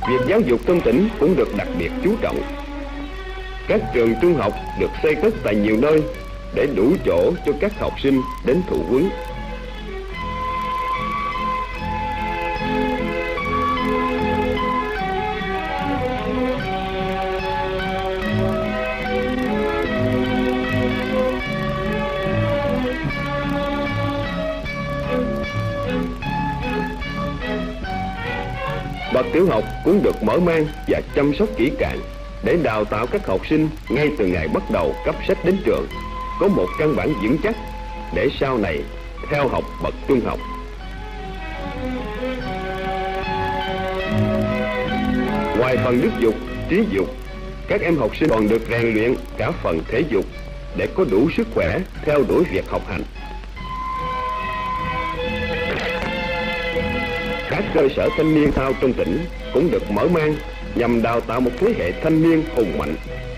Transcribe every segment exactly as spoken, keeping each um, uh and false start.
Việc giáo dục trong tỉnh cũng được đặc biệt chú trọng. Các trường trung học được xây cất tại nhiều nơi để đủ chỗ cho các học sinh đến thụ huấn. Bậc tiểu học cũng được mở mang và chăm sóc kỹ càng để đào tạo các học sinh ngay từ ngày bắt đầu cấp sách đến trường, có một căn bản vững chắc để sau này theo học bậc trung học. Ngoài phần đức dục, trí dục, các em học sinh còn được rèn luyện cả phần thể dục để có đủ sức khỏe theo đuổi việc học hành. Các cơ sở thanh niên thao trong tỉnh cũng được mở mang nhằm đào tạo một thế hệ thanh niên hùng mạnh.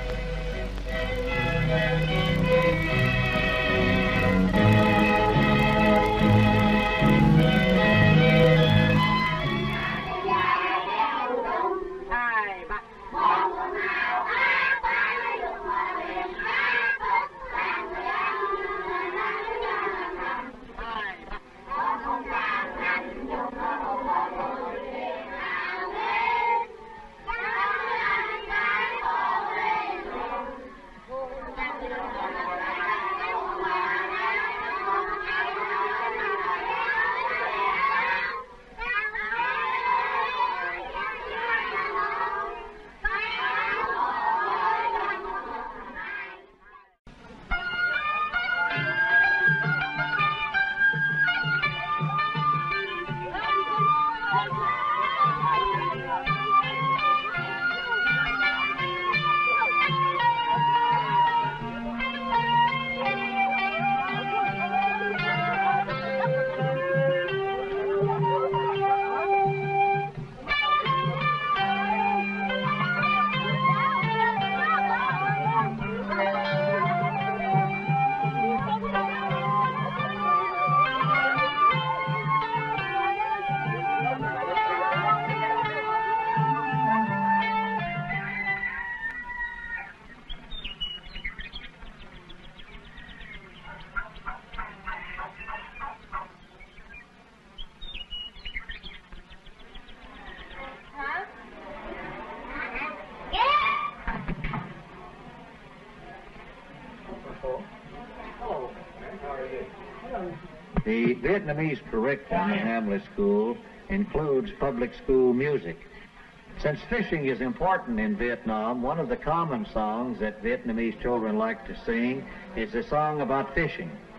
The Vietnamese curriculum in Hamley School includes public school music. Since fishing is important in Vietnam, one of the common songs that Vietnamese children like to sing is a song about fishing.